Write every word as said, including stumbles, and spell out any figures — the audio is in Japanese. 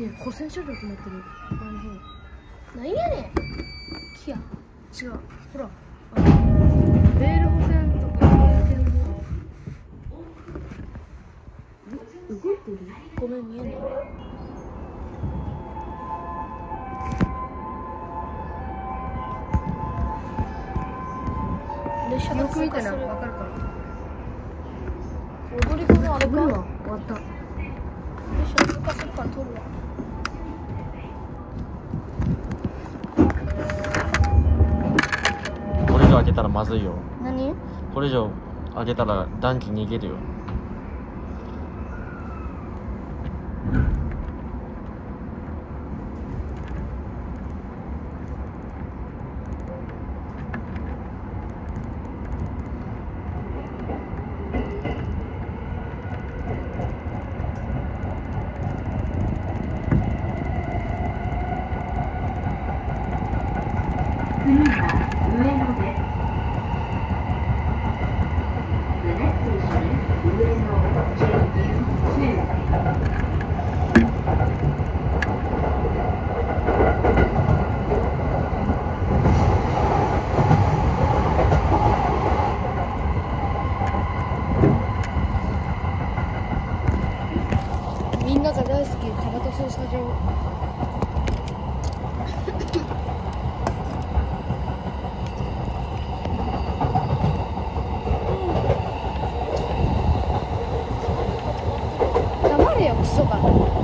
に保線車両止めてる。 何やねん。キア。 違う。ほら。あのレール保線とかそういう系の。動いてる？ ごめん見えない。列車がよく見てな、 通過する。 わかるから。 踊り子もあるか。 飛ぶわ、終わった。 列車通過するから通るわ。 これ以上開けたらまずいよ。 何？ これ以上開けたら暖気逃げるよ。 次は上野です。The next station is 上野 ジェイユーツー。 みんなが大好きタバコ操作場。黙れよクソが。